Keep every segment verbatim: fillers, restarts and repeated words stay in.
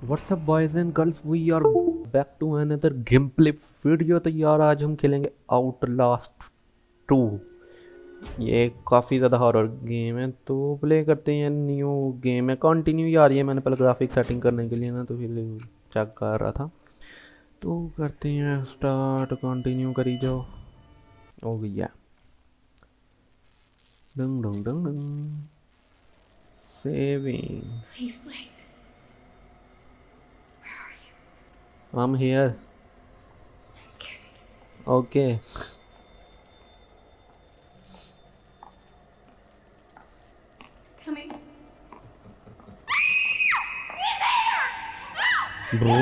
WhatsApp boys and girls, we are back to another game play video. तो यार आज हम खेलेंगे आउट लास्ट टू। ये काफ़ी ज़्यादा हॉरर गेम है तो प्ले करते हैं। न्यू गेम है, कंटिन्यू ही आ रही है। मैंने पहले ग्राफिक सेटिंग करने के लिए ना तो फिर चेक कर रहा था। तो करते हैं स्टार्ट, कंटिन्यू करी जाओ। हो गया। डंग डंग डंग डंग। Saving. I'm here. I'm scared. Okay. He's coming. Bro.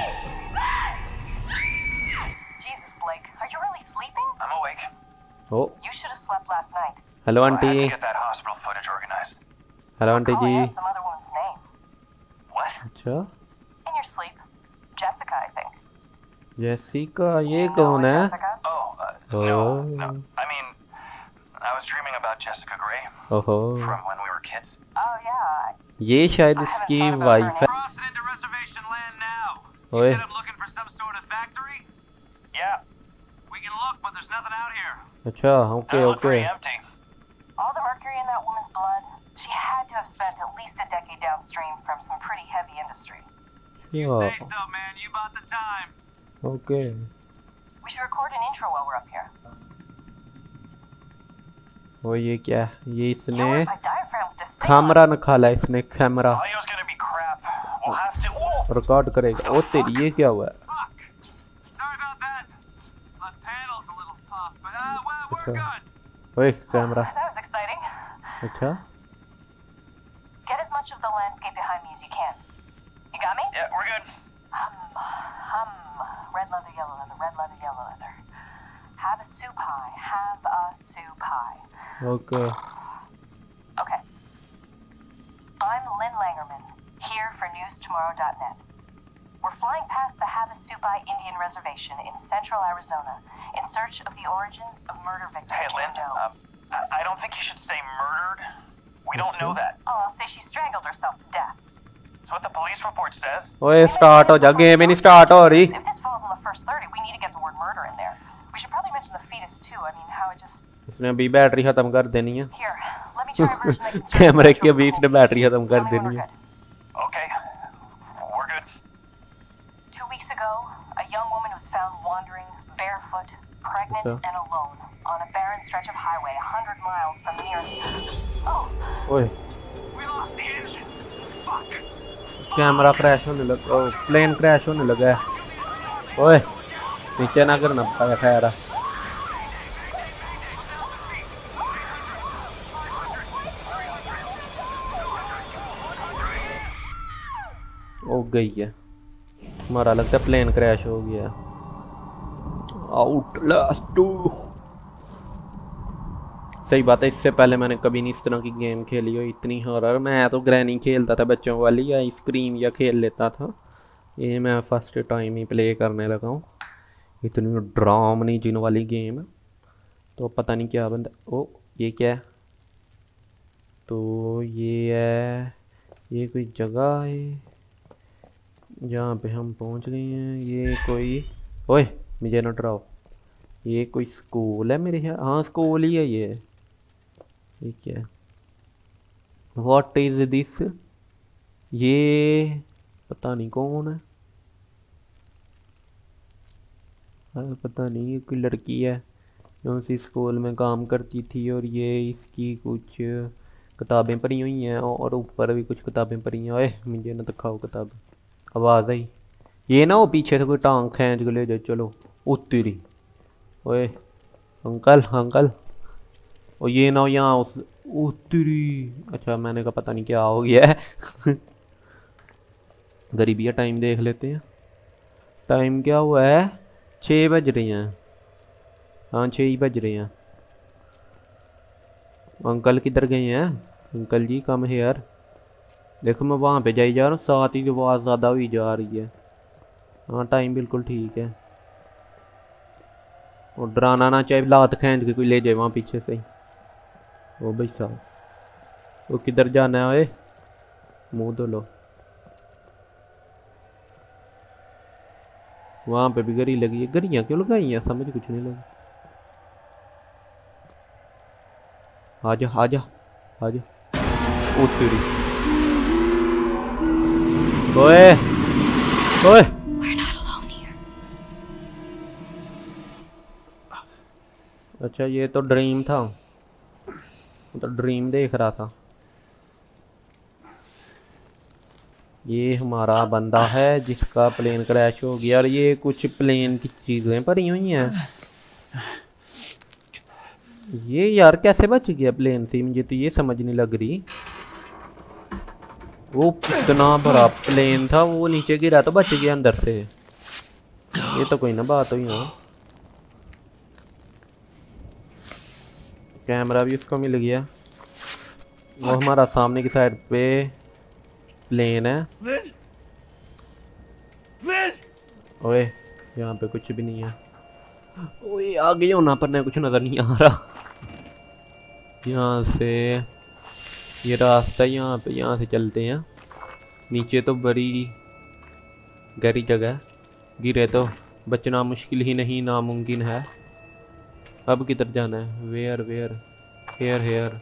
Jesus, Blake, are you really sleeping? I'm awake. Oh. You should have slept last night. Hello, Well, I had auntie. to get that hospital footage organized. Hello, auntie Calling जी. out some other woman's name. What? अच्छा. In your sleep. Jessica, I think. Jessica, ये You know कौन a है? Jessica? Oh, uh, Oh. no, no. I mean, I was dreaming about Jessica Gray ओहो. from when we were kids. Oh, yeah. ये शायद I haven't इसकी thought about wife है. her Crossing into reservation land now. You ओए. said I'm looking for some sort of factory? Yeah, We can look, but there's nothing out here. अच्छा, okay does look okay. pretty empty. All the mercury in that woman's blood. She had to have spent at least a decade downstream from some pretty heavy industry. You say Yeah. so, man. You bought the time. Okay. We should record an intro while we're up here. वो ये क्या? ये You इसने know what? My diaphragm with this thing camera on. न खाला इसने camera Audio's gonna be crap. We'll have to. Oh, record करेगा. ओ तेरी ये क्या हुआ? Fuck. Sorry about that. My panel's a little soft, but uh, well, we're Okay. good. ओए कैमरा. That was exciting. अच्छा. Get as much of the landscape behind me as you can. You got me? yeah, we're good. Hum, hum. Red leather, yellow leather, red leather, yellow leather. Have a soup pie. Have a soup pie. Okay. Okay. I'm Lynn Langerman, here for news tomorrow dot net. We're flying past the Havasupai Indian Reservation in central Arizona in search of the origins of murder victim Hey, Lynn. Joe Doe. Um, I, I don't think you should say murdered. We don't know that. Oh, I'll say she strangled herself to death. It's what the police report says. ओए start हो जा. Game ही नहीं start हो रही. If this falls in the first thirty, we need to get the word murder in there. We should probably mention the fetus too. I mean, how it just... इसने अभी battery खत्म कर देनी है. Here, let me try a version that can serve कैमरे as के a अभी इसने बैटरी खत्म कर Tell me when देनी we're है. good. Okay, we're good. Two weeks ago, a young woman was found wandering barefoot, pregnant, Okay. and alone on a barren stretch of highway a hundred miles from the nearest... Oh, ओए We lost the engine. Fuck. Camera crash होने लगा. ओ plane crash होने लगा है. ओए नीचे ना करना पाया खैर. हो गई है. हमारा लगता है प्लेन क्रैश हो गया. Outlast two. सही बात है, इससे पहले मैंने कभी नहीं इस तरह की गेम खेली हो इतनी हॉरर. मैं तो ग्रैनी खेलता था बच्चों वाली या स्क्रीम या खेल लेता था. ये मैं फर्स्ट टाइम ही प्ले करने लगा हूँ इतनी ड्रामनी जिन वाली गेम. तो पता नहीं क्या बंदा. ओ ये क्या है? तो ये है, ये कोई जगह है जहाँ पे हम पहुँच गए हैं. ये कोई, ओए मुझे ना डराओ. ये कोई स्कूल है मेरे यहाँ. हाँ स्कूल ही है ये. ये क्या है? What is this? ये पता नहीं कौन है. हाँ, पता नहीं. ये कोई लड़की है जो उसी स्कूल में काम करती थी और ये इसकी कुछ किताबें पढ़ी हुई हैं और ऊपर भी कुछ किताबें पढ़ी हैं. ओए मुझे ना दिखाओ किताबें. आवाज़ आई. ये ना वो पीछे से कोई टांग खींच के ले जाए. चलो उतरी. ओए अंकल अंकल. और ये ना यहाँ उस उतरी. अच्छा मैंने कहा पता नहीं क्या हो गया है. गरीबिया टाइम देख लेते हैं. टाइम क्या हुआ है? छः बज रहे हैं. हाँ छः ही बज रहे हैं. अंकल किधर गए हैं? Uncle ji come here. देखो मैं वहाँ पे जाई जा रहा हूँ. साथ ही आवाज़ ज़्यादा हुई जा रही है. हाँ टाइम बिल्कुल ठीक है. और डराना ना चाहे लात खींच के कोई ले जाए वहाँ पीछे से ही. ओ भाई साहब वो किधर जाना है? ओए मुँह धो लो. वहाँ पे भी गरी लगी है। गरियाँ क्यों लगाई हैं समझ कुछ नहीं लगा। आजा आजा आजा। ओ तेरी ओए ओए। We're not alone here. अच्छा ये तो ड्रीम था, तो ड्रीम देख रहा था। ये हमारा बंदा है जिसका प्लेन क्रैश हो गया और ये कुछ प्लेन की चीजें पड़ी हुई हैं। ये यार कैसे बच गया प्लेन से, मुझे तो ये समझ नहीं लग रही। वो कितना बड़ा प्लेन था, वो नीचे गिरा तो बच गया अंदर से। ये तो कोई ना बात हुई। हाँ कैमरा भी उसको मिल गया। वो हमारा सामने की साइड पे प्लेन है। Lynn? Lynn? ओए यहाँ पे कुछ भी नहीं है। ओए आगे होना पर ना कुछ नजर नहीं आ रहा। यहाँ से ये रास्ता यहाँ पे, यहाँ से चलते हैं। नीचे तो बड़ी गहरी जगह, गिरे तो बचना मुश्किल ही नहीं नामुमकिन है। अब किधर जाना है? Where where here here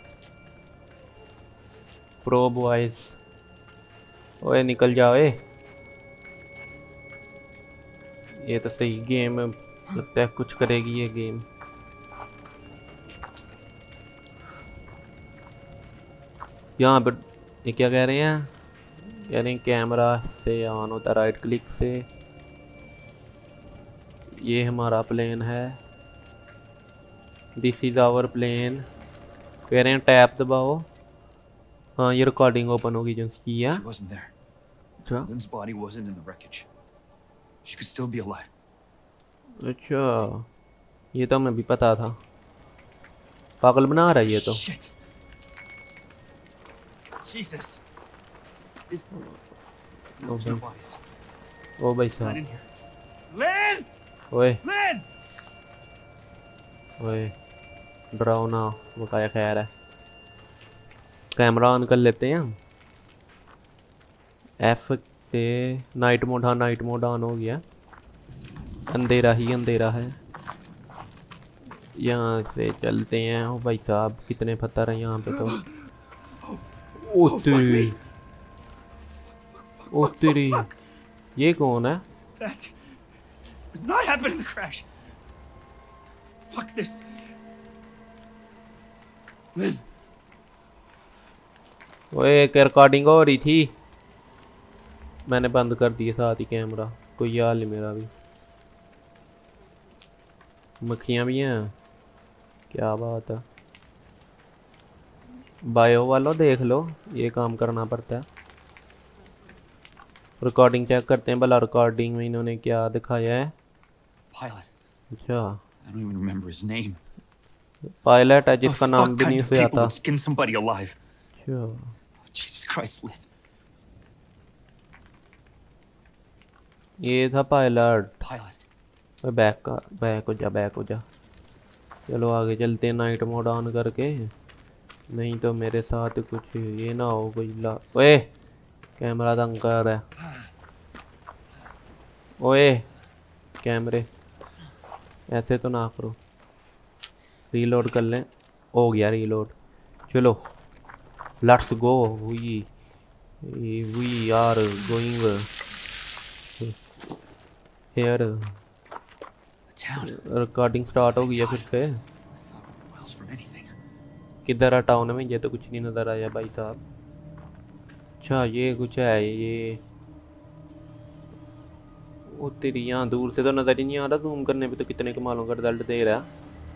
pro boys. ओए निकल जाओ। ए ये तो सही गेम है, लगता है कुछ करेगी ये गेम। यहाँ पर ये क्या कह रहे हैं? कह रहे हैं कैमरा से ऑन होता है राइट क्लिक से। ये हमारा प्लेन है, दिस इज आवर प्लेन। कह रहे हैं टैप दबाओ। हाँ ये रिकॉर्डिंग ओपन होगी जो की है। She wasn't there. अच्छा Lynn's body wasn't in the wreckage. She could still be alive. अच्छा ये तो हमें भी पता था। पागल बना रहा है ये तो। Shit. Jesus. Is no, there's no bodies. ओ भाई It's not साहब। in here. Lynn? ओए Lynn? ओए डराओ ना, वो क्या खैर है। कैमरा ऑन कर लेते हैं हम। एफ से नाइट मोड, हाँ नाइट मोड ऑन हो गया। अंधेरा ही अंधेरा है। यहाँ से चलते हैं। ओ भाई साहब कितने पत्थर हैं यहाँ पे तो। ओ तेरी ओ तेरी ये कौन है? That did not happen in the crash. Fuck this. Lynn. ओए एक रिकॉर्डिंग हो रही थी, मैंने बंद कर दिया साथ ही कैमरा। कोई हाल नहीं मेरा भी। मक्खियाँ भी हैं, क्या बात है। बायो वालों देख लो, ये काम करना पड़ता है। रिकॉर्डिंग चेक करते हैं भला रिकॉर्डिंग में इन्होंने क्या दिखाया है। Pilot. अच्छा I don't even remember his name. Pilot है The जिसका नाम fuck भी kind नहीं of उसे people आता। would skin somebody alive? अच्छा Jesus Christ, Lynn. ये था पायलट। Pilot. ओए बैक का बैक हो जा, बैक हो जा। चलो आगे चलते हैं नाइट मोड ऑन करके, नहीं तो मेरे साथ कुछ ये ना हो कोई ला। ओए कैमरा तंग कर रहा है। ओए कैमरे ऐसे तो ना करो। रीलोड कर लें। हो गया रीलोड। चलो let's go. We we are going here. Town. Recording start हो गई है फिर से। Miles from anything. किधर है टाउन में? ये तो कुछ नहीं नज़र आया भाई साहब। अच्छा ये कुछ है ये। वो तेरी यहाँ दूर से तो नज़र ही नहीं आ रहा, जूम करने पे तो कितने कमालों का रिजल्ट दे रहा है।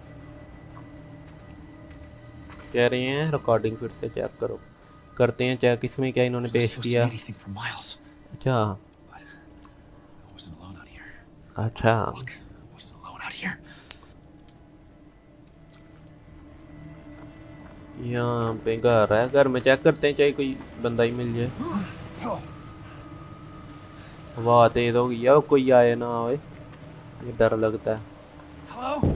कह रहे हैं रिकॉर्डिंग फिर से चेक करो। करते हैं चेक इसमें क्या इन्होंने I wasn't पेश supposed to किया। see anything for miles. अच्छा I wasn't alone out here. अच्छा Fuck. I wasn't alone out here. यहाँ पे घर है, घर में चेक करते हैं चाहे कोई बंदा ही मिल जाए। वाह तेज हो गई है, कोई आए ना आए, ये डर लगता है। Hello?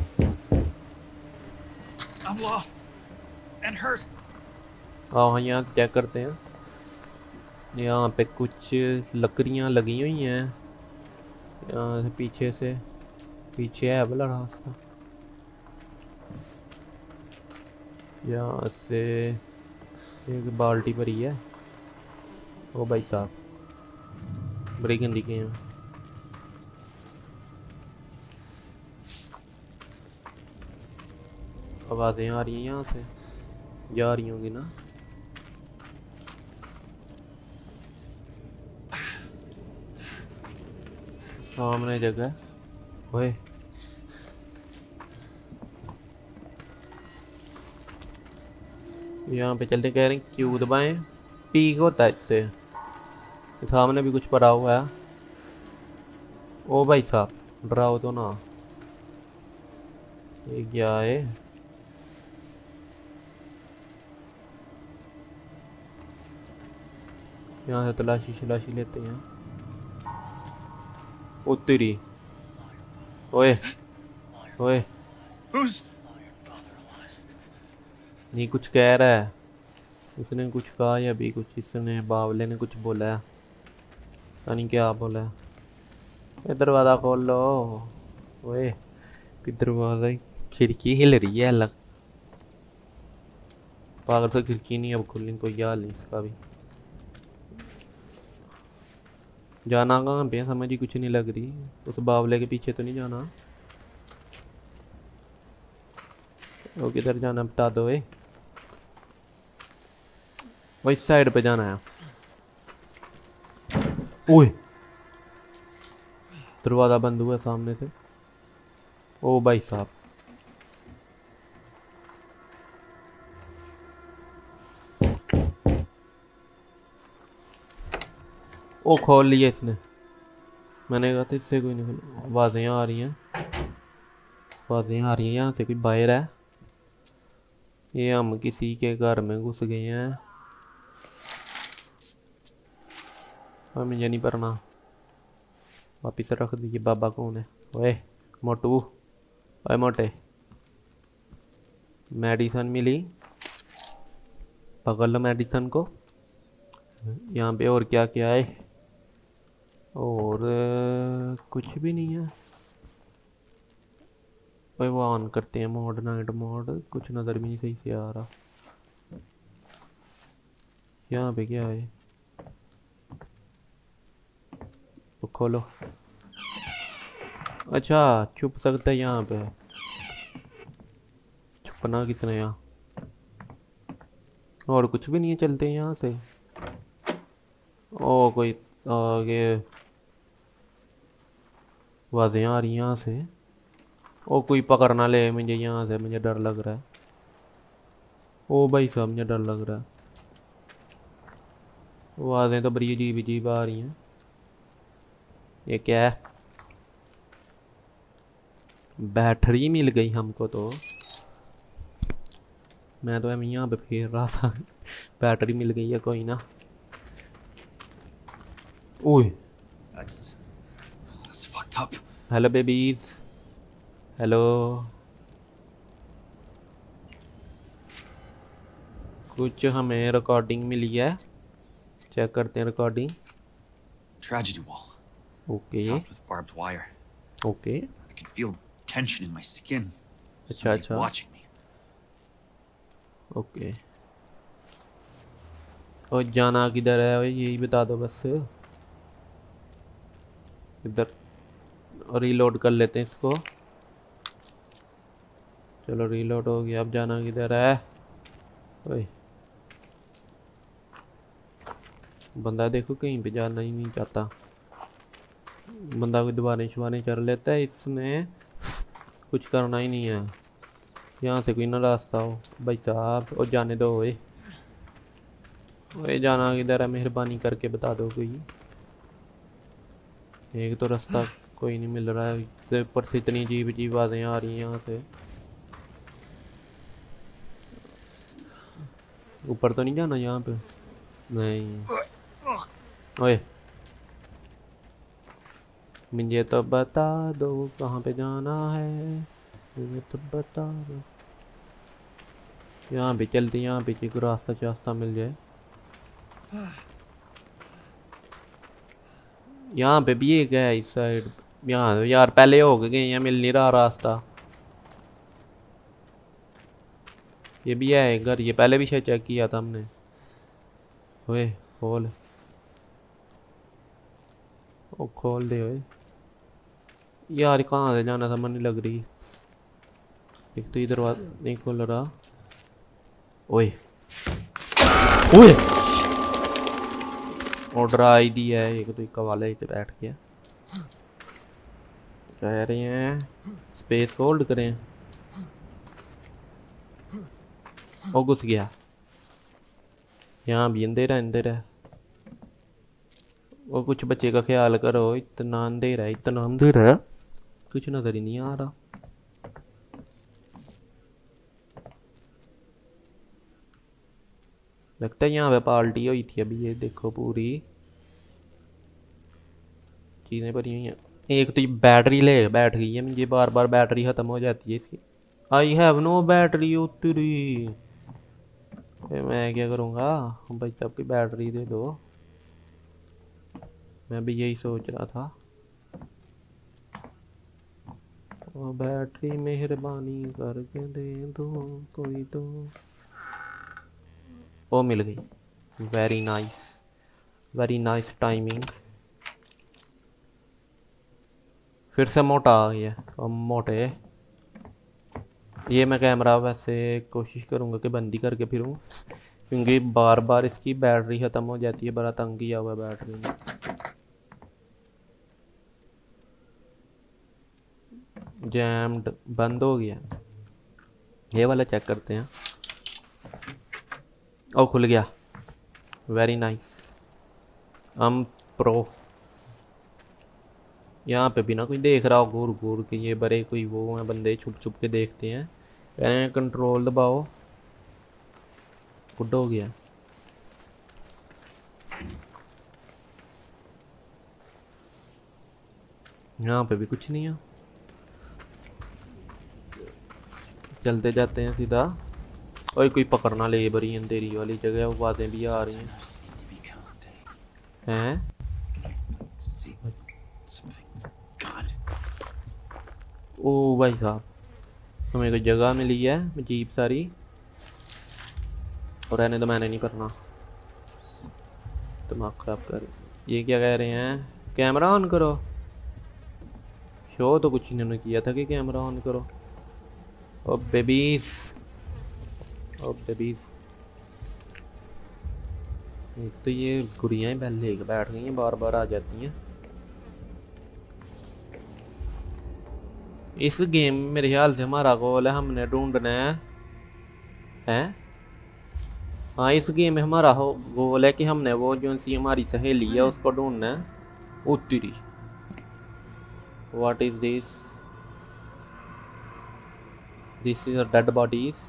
I'm lost. And hurt. हाँ हाँ यहाँ से चेक करते हैं। यहाँ पे कुछ लकड़ियाँ लगी हुई हैं यहाँ से पीछे से, पीछे है वाला रास्ता। यहाँ से एक बाल्टी भरी है। ओ भाई साहब, बड़ी गंदी गेम। आवाज़ें आ रही हैं यहाँ से, जा रही होंगी ना। सामने जगह, ओए यहाँ पे चलते, कह रहे हैं क्यू दबाएं, पीक होता है इससे। सामने भी कुछ पड़ा हुआ है। ओ भाई साहब, डराओ तो ना। ये क्या है? यहाँ से तलाशी शलाशी लेते हैं। ओ तेरी, ओए ओए, Who's? नहीं कुछ कह रहा है। इसने कुछ कहा या भी कुछ, इसने बावले ने कुछ बोला है, पता नहीं क्या बोला है। ये दरवाज़ा खोल लो। ओए कि दरवाज़ा, खिड़की हिल रही है अलग। पागल से खिड़की नहीं अब खुलनी, कोई याद नहीं इसका भी। जाना कहाँ पे, समझ ही कुछ नहीं लग रही। उस बावले के पीछे तो नहीं जाना। वो किधर जाना बता दो। ए वो इस साइड पे जाना है। ओए दरवाजा बंद हुआ सामने से। ओ भाई साहब, ओ खोल लिया इसने। मैंने कहा था इससे कोई नहीं खोल। आवाज़ें आ रही हैं, आवाज़ें आ रही हैं। यहाँ से कोई बाहर है। ये हम किसी के घर में घुस गए हैं। हमें मुझे नहीं पढ़ना, वापिस रख दीजिए। बाबा कौन है? ओए मोटू, ओए मोटे, मेडिसन मिली, पकड़ लो मेडिसन को। यहाँ पे और क्या क्या है? और कुछ भी नहीं है। ओए वो ऑन करते हैं मोड, नाइट मोड। कुछ नज़र भी नहीं सही से आ रहा। यहाँ पे क्या है? तो खोलो। अच्छा छुप सकता है यहाँ पे। छुपना किसने यहाँ? और कुछ भी नहीं है, चलते हैं यहाँ से। ओ कोई आगे आवाज़ें आ रही हैं यहाँ से। ओ कोई पकड़ ना ले मुझे यहाँ से, मुझे डर लग रहा है। ओ भाई साहब मुझे डर लग रहा है। आवाज़ें तो बड़ी अजीब अजीब आ रही हैं। ये क्या है? बैटरी मिल गई हमको तो। मैं तो हम यहाँ पे फेर रहा था। बैटरी मिल गई है कोई ना। ओए That's that's fucked up. Hello babies, hello. कुछ हमें रिकॉर्डिंग मिली है, चेक करते हैं recording. Tragedy wall. Okay Topped with barbed wire. Okay, I can feel tension in my skin. अच्छा Somebody अच्छा, watching me. ओके। और जाना किधर है भाई, यही बता दो बस। इधर रीलोड कर लेते हैं इसको। चलो रीलोड हो गया। अब जाना किधर है? ओए बंदा देखो, कहीं पे जाना ही नहीं चाहता। बंदा कोई दीवारें शुवारें चढ़ लेता है, इसने कुछ करना ही नहीं है। यहाँ से कोई ना रास्ता हो भाई साहब। और जाने दो। ओए ओए जाना किधर है, मेहरबानी करके बता दो कोई। एक तो रास्ता कोई नहीं मिल रहा है, ऊपर से इतनी अजीब अजीब आवाज़ें आ रही हैं यहाँ से। ऊपर तो नहीं जाना यहाँ पे? नहीं। ओए मुझे तो बता दो कहाँ पे जाना है, मुझे तो बता दो। यहाँ पे चलते, यहाँ पे कोई रास्ता चास्ता मिल जाए। यहाँ पे भी एक है इस साइड। यहाँ यार पहले हो गए हैं, मिल नहीं रहा रास्ता। ये भी है घर, ये पहले भी शायद चेक किया था हमने। ओए खोल, ओ खोल दे ओए। यार कहाँ से जाना समझ नहीं लग रही। एक तो इधर नहीं खोल रहा। ओए ओए ऑर्डर आई दी है एक तो एक वाले इधर बैठ गया। कह रहे हैं स्पेस होल्ड करें। ओ घुस गया। यहाँ भी अंधेरा अंधेरा। वो कुछ बच्चे का ख्याल करो, इतना अंधेरा इतना अंधेरा कुछ नजर ही नहीं आ रहा। लगता है यहाँ पे पार्टी हुई थी अभी। ये देखो पूरी चीजें भरी हुई हैं। एक तो ये बैटरी ले बैठ गई है, मुझे बार बार बैटरी खत्म हो जाती है इसकी। आई हैव नो बैटरी उतरी। मैं क्या करूँगा भाई साहब की बैटरी दे दो। मैं भी यही सोच रहा था। ओ बैटरी मेहरबानी करके दे दो कोई तो। ओ मिल गई। Very nice very nice timing. फिर से मोटा आ गया। अब मोटे ये मैं कैमरा वैसे कोशिश करूँगा कि बंदी करके फिरूँ, क्योंकि बार बार इसकी बैटरी ख़त्म हो जाती है। बड़ा तंग किया हुआ बैटरी में। जैम्ड बंद हो गया। ये वाला चेक करते हैं। ओ खुल गया। वेरी नाइस हम प्रो। यहाँ पे भी ना कोई देख रहा हो घूर घूर के। ये बड़े कोई वो हैं बंदे छुप छुप के देखते हैं। कह रहे हैं कंट्रोल दबाओ। गुड हो गया। यहाँ पे भी कुछ नहीं है। चलते जाते हैं सीधा। ओए कोई पकड़ना ले बड़ी अंधेरी वाली जगह। वो बातें भी आ रही हैं। हैं ओ भाई साहब हमें कोई जगह मिली है अजीब सारी। और रहने तो मैंने नहीं करना, दिमाग खराब कर। ये क्या कह रहे हैं? कैमरा ऑन करो। शो तो कुछ इन्होंने किया था कि कैमरा ऑन करो। ओ बेबीज ओ बेबीज। एक तो ये गुड़ियाँ बैल लेके बैठ गई हैं, बार बार आ जाती हैं। इस गेम में मेरे ख्याल से हमारा गोल है, हमने ढूंढना है हैं। हाँ इस गेम में हमारा गोल है कि हमने वो जो सी हमारी सहेली है उसको ढूंढना है। उत्तरी what is this? This is a dead bodies.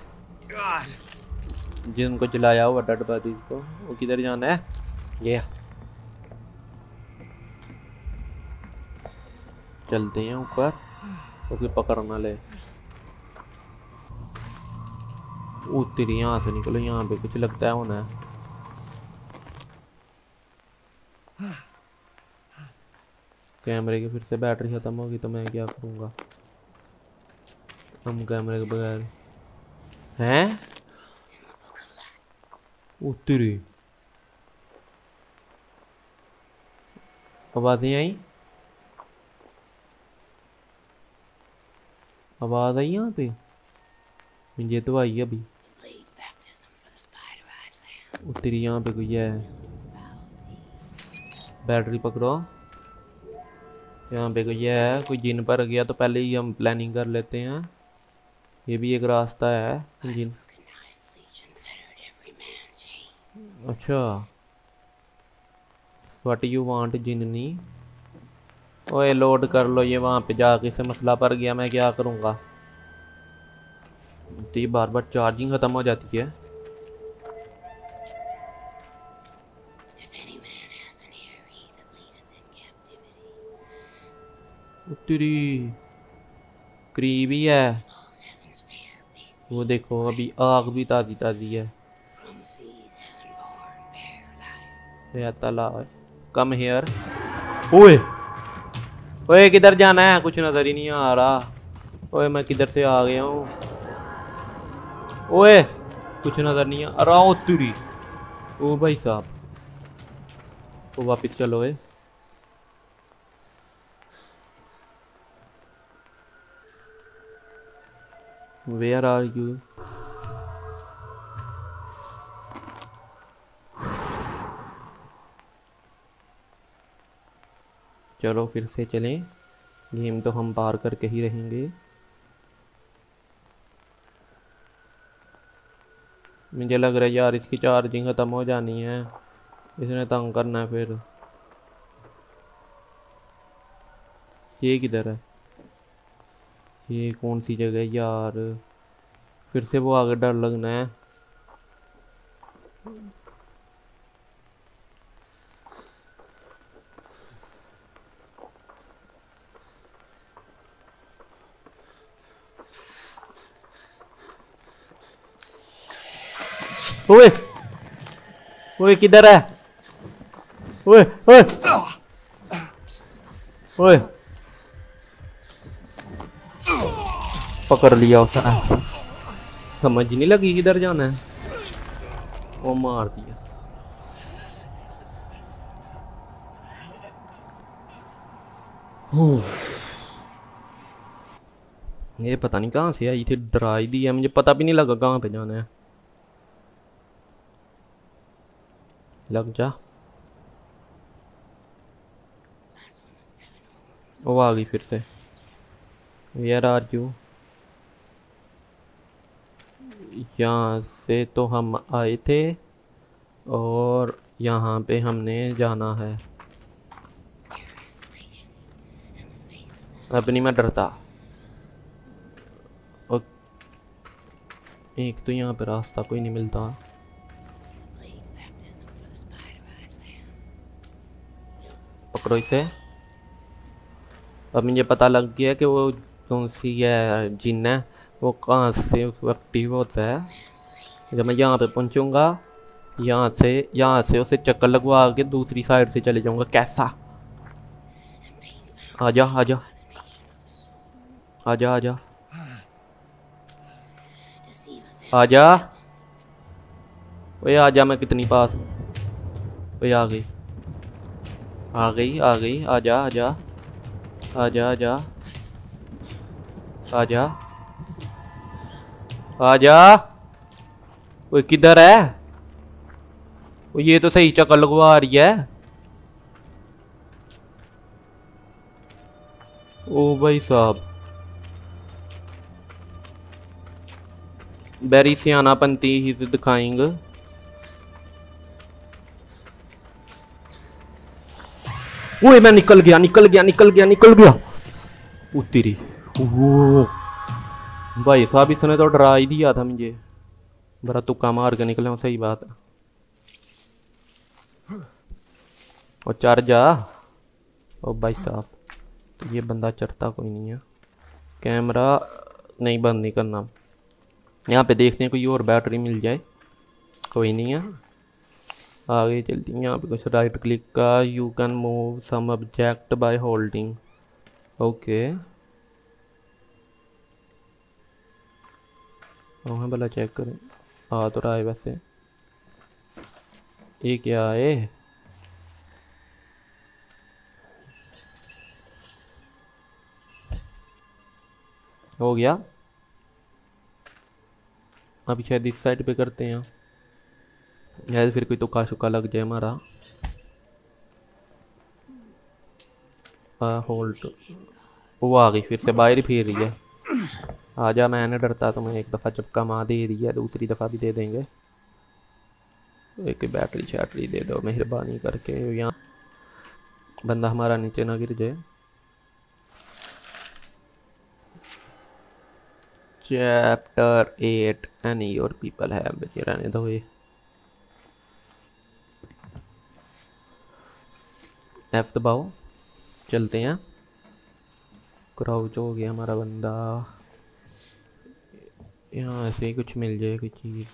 जिनको जलाया हुआ डेड बॉडीज को। वो किधर जाना है? ये चलते हैं ऊपर। ओके पकड़ ना ले। उत्तरी यहाँ से निकलो। यहाँ पे कुछ लगता है होना है। कैमरे की फिर से बैटरी खत्म होगी तो मैं क्या करूँगा? हम कैमरे के बगैर हैं। उत्तरी आवाज़ें आई। आवाज़ आई यहाँ पे। मुझे तो आई अभी। उत्तरी यहाँ पे कोई है। बैटरी पकड़ो। यहाँ पे कोई है। कोई जिन पर गया तो पहले ही हम प्लानिंग कर लेते हैं। ये भी एक रास्ता है जिन। अच्छा व्हाट यू वांट जिननी। ओए लोड कर लो ये। वहाँ पे जाके से मसला पड़ गया। मैं क्या करूँगा? तो ये बार बार चार्जिंग ख़त्म हो जाती है। उत्तरी करीबी है। वो देखो अभी आग भी ताज़ी ताज़ी है। ताला कम हेयर। ओए ओए किधर जाना है? कुछ नजर ही नहीं आ रहा। ओए मैं किधर से आ गया हूँ? ओए कुछ नजर नहीं आ रहा। ओ तेरी, ओ भाई साहब, तो वापस चलो। ए वेयर आर यू? चलो फिर से चलें, गेम तो हम पार करके ही रहेंगे। मुझे लग रहा है यार इसकी चार्जिंग ख़त्म हो जानी है, इसने तंग करना है। फिर ये किधर है? ये कौन सी जगह है यार? फिर से वो आगे डर लगना है। ओए ओए किधर है? ओए ओए ओए पकड़ लिया उसे। समझ नहीं लगी किधर जाना है, वो मार दिया। ये पता नहीं कहाँ से आई थी, डरा ही दी है। मुझे पता भी नहीं लगा कहाँ पे जाना है। लग जा। वो आ गई फिर से। Where are you? यहाँ से तो हम आए थे और यहाँ पे हमने जाना है। अब नहीं मैं डरता। और एक तो यहाँ पे रास्ता कोई नहीं मिलता। पकड़ो इसे। अब मुझे पता लग गया कि वो कौन सी है जिन है, वो कहाँ से एक्टिव होता है। जब मैं यहाँ पे पहुँचूँगा, यहाँ से यहाँ से उसे चक्कर लगवा के दूसरी साइड से चले जाऊँगा। कैसा? आजा आजा आजा आजा आजा। ओए आजा, मैं कितनी पास। ओए आ गई आ गई आ गई। आजा आजा आजा आजा आजा आजा। ओए किधर है? ओ ये तो सही चक्कर लगवा रही है। ओ भाई साहब, बेरी सियानापंती ही दिखाएंगे। ओए मैं निकल गया निकल गया निकल गया निकल गया। उतरी। ओ भाई साहब, इसने तो डरा ही दिया था मुझे। बड़ा तुक्का मार के निकले हूँ। सही बात है। और चढ़ जा। ओ भाई साहब, तो ये बंदा चढ़ता कोई नहीं है। कैमरा नहीं बंद नहीं करना। यहाँ पे देखने कोई और बैटरी मिल जाए। कोई नहीं है। आगे चलती हैं। यहाँ पे कुछ राइट क्लिक का, you can move some object by holding. Okay, हाँ भला चेक करें। आ तो रहा है वैसे। ये क्या है? हो गया। अभी शायद इस साइड पे करते हैं यार, फिर कोई तुक्का शुक्का लग जाए हमारा। होल्ड। वो आ गई फिर से, बाहर ही फिर रही है। आजा, मैंने डरता तुम्हें। एक दफ़ा चपका मार दे रही है, दूसरी दफ़ा भी दे देंगे। एक बैटरी शैटरी दे दो मेहरबानी करके। यहाँ बंदा हमारा नीचे ना गिर जाए। चैप्टर एट, एनी और पीपल है। बचे रहने दो। ये एफ दबाओ, चलते हैं। क्राउच हो गया हमारा बंदा। यहाँ से कुछ मिल जाए, कोई चीज़।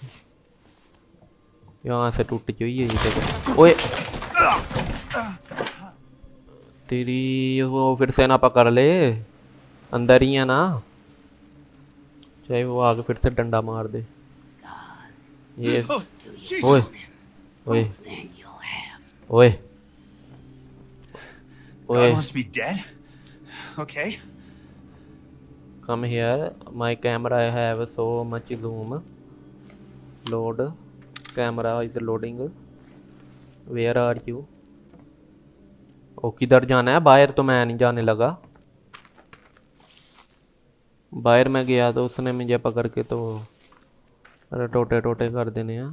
यहाँ से टूट गई है ये जगह। ओए तेरी वो फिर से ना पकड़ ले, अंदर ही है ना, चाहे वो आगे फिर से डंडा मार दे। ये ओए ओए ओए God ओए, wants to be dead? Okay. come here, my camera have so much zoom. Load, camera is loading. Where are you? ओ किधर जाना है? बाहर तो मैं नहीं जाने लगा, बाहर मैं गया तो उसने मुझे पकड़ के तो अरे टोटे टोटे कर देने हैं।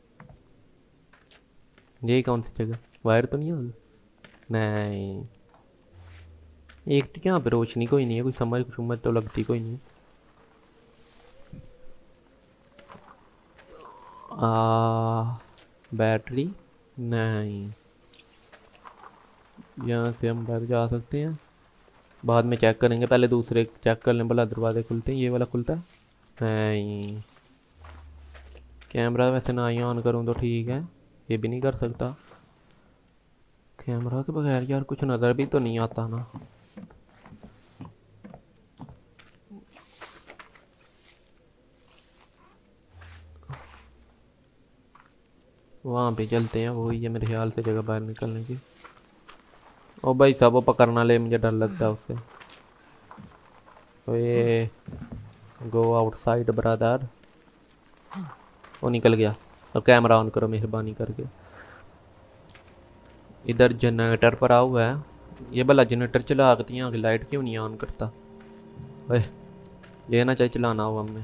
यही कौन सी जगह? बाहर तो नहीं होगा? नहीं, एक तो यहाँ पे रोशनी कोई नहीं है, कोई समझ समझ तो लगती कोई नहीं। आ बैटरी नहीं, यहाँ से हम बाहर जा सकते हैं, बाद में चेक करेंगे, पहले दूसरे चेक कर लें भला दरवाजे खुलते हैं। ये वाला खुलता है? नहीं। कैमरा वैसे ना ही ऑन करूँ तो ठीक है, ये भी नहीं कर सकता कैमरा के बगैर। यार कुछ नज़र भी तो नहीं आता ना। वहाँ पे चलते हैं, वही है मेरे ख्याल से जगह बाहर निकलने की। ओ भाई साहब वो पकड़ना ले, मुझे डर लगता है उससे। ओए गो आउटसाइड ब्रदर। वो निकल गया। और कैमरा ऑन करो मेहरबानी करके। इधर जनरेटर पर आ हुआ है, ये भला जनरेटर चला के यहाँ की लाइट क्यों नहीं ऑन करता? ओए लेना चाहिए चलाना हो हमने,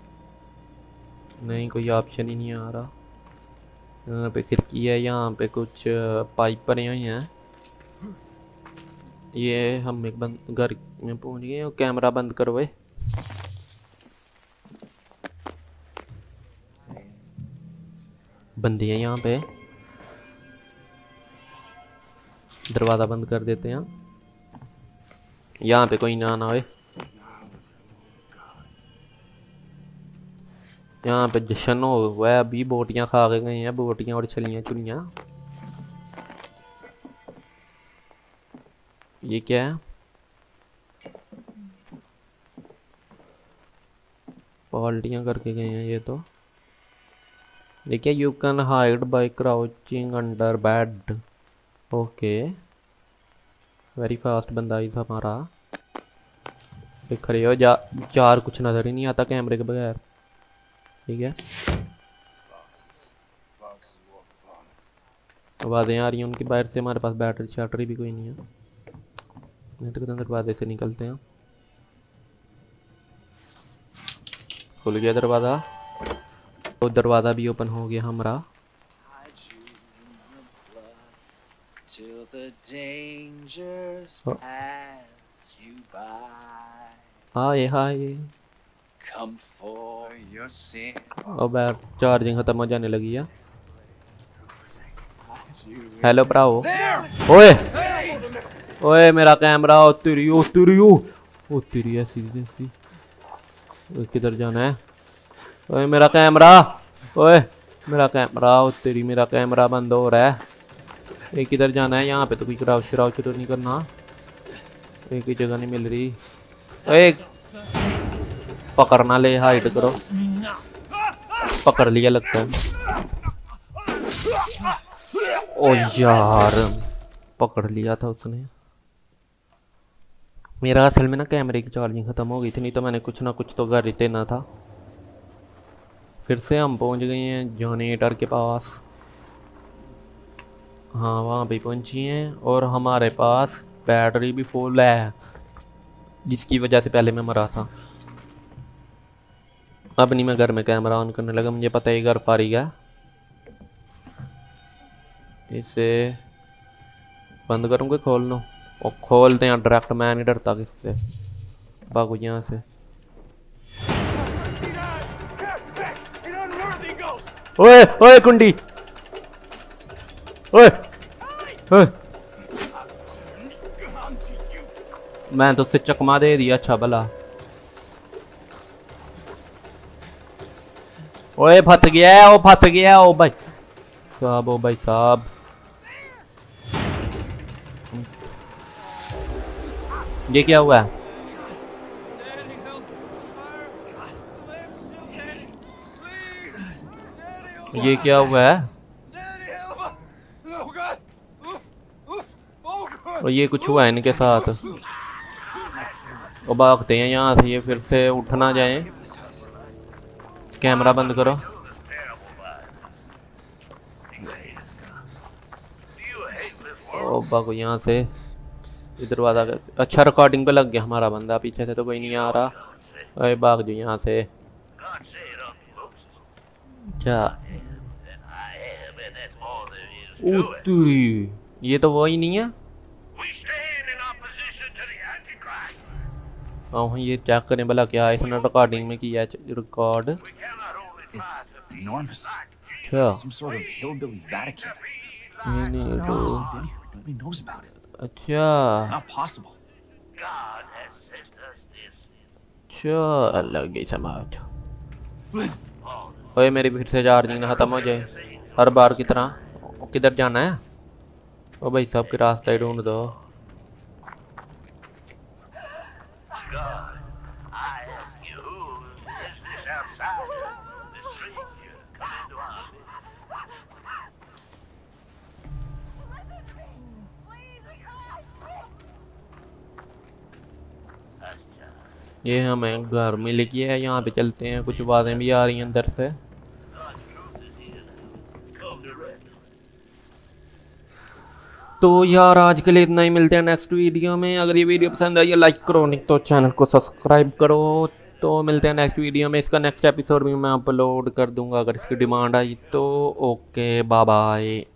नहीं कोई ऑप्शन ही नहीं आ रहा। यहाँ पे खिड़की है, यहाँ पे कुछ पाइप पड़े हुए हैं। ये हम एक बंद घर में पहुंच गए। कैमरा बंद करो वे। बंदी है यहाँ पे, दरवाजा बंद कर देते हैं। यहाँ पे कोई ना आना होए। यहाँ पे जश्न हो हुआ है, अभी बोटियां खा के गए हैं, बोटियां और छलियां चुलियां। ये क्या है? पाल्टियां करके गए हैं ये तो। ये क्या? You can hide by crouching under bed. Okay very fast बंदा ही हमारा। देख रहे हो जा चार कुछ नजर ही नहीं आता कैमरे के बगैर। ठीक है, आवाज़ें आ रही हैं उनकी बाहर से। हमारे पास बैटरी शैटरी भी कोई नहीं है। नहीं तो कितने दरवाजे से निकलते हैं। खुल गया दरवाज़ा, तो दरवाज़ा भी ओपन हो गया हमारा। हाय हाय। अब यार चार्जिंग खत्म हो जाने लगी है। हेलो भराओ। ओए ओए मेरा कैमरा। ओ तेरी ओ तेरी ओ ओ तेरी ऐसी ऐसी। किधर जाना है? ओए मेरा कैमरा। ओए मेरा कैमरा। ओ तेरी मेरा कैमरा बंद हो रहा है। एक किधर जाना है? यहाँ पे तो कोई क्राउच क्राउच तो नहीं करना। एक ही जगह नहीं मिल रही। एक पकड़ना ले, हाइड करो। पकड़ लिया लगता है। ओ यार पकड़ लिया था उसने। मेरा असल में ना कैमरे की चार्जिंग खत्म हो गई थी, नहीं तो मैंने कुछ ना कुछ तो कर ही देना था। फिर से हम पहुंच गए हैं जनरेटर के पास। हाँ वहाँ पे पहुंची हैं और हमारे पास बैटरी भी फुल है, जिसकी वजह से पहले मैं मरा था। अब नहीं मैं घर में कैमरा ऑन करने लगा, मुझे पता है घर पारी है। इसे बंद करूँगा खोल लो और खोलते हैं डायरेक्ट। मैं नहीं डरता किससे। भागो यहाँ से। ओए ओए कुंडी। ओए ओए मैं तो उससे चकमा दे दिया। अच्छा भला। ओए फंस गया है, ओ फंस गया। ओ भाई साहब, ओ भाई साहब। ये क्या हुआ है? Daddy, help! Fire! The lamp's still Daddy! Please! Daddy, oh ये क्या हुआ है? Daddy, help! Oh God! Oh, oh, oh God! और ये कुछ हुआ है इनके साथ? वो भागते हैं यहाँ से, ये फिर से उठ ना जाए। कैमरा बंद करो। ओ भागो यहाँ से। ये दरवाजा कैसे? अच्छा रिकॉर्डिंग पे लग गया हमारा बंदा, पीछे से तो कोई नहीं आ रहा। अरे भाग जो यहाँ से। क्या उतरी? ये तो वो ही नहीं है। हाँ ये चेक करने वाला क्या है, इसने रिकॉर्डिंग में किया है रिकॉर्ड। It's enormous. क्या Some sort of hillbilly Vatican. ये नहीं How तो has he been here? Nobody knows about it. It's अच्छा not possible. अच्छा लग गई समाज। ओए मेरी फिर से चार्जिंग ना खत्म हो जाए हर बार की तरह। किधर जाना है? ओ भाई साहब के रास्ता ही ढूंढ दो। ये हमें घर में लिखी है, यहाँ पे चलते हैं। कुछ आवाज़ें भी आ रही हैं अंदर से। तो यार आज के लिए इतना ही, मिलते हैं नेक्स्ट वीडियो में। अगर ये वीडियो पसंद आई लाइक करो, नहीं तो चैनल को सब्सक्राइब करो। तो मिलते हैं नेक्स्ट वीडियो में। इसका नेक्स्ट एपिसोड भी मैं अपलोड कर दूंगा अगर इसकी डिमांड आई तो। Okay bye bye.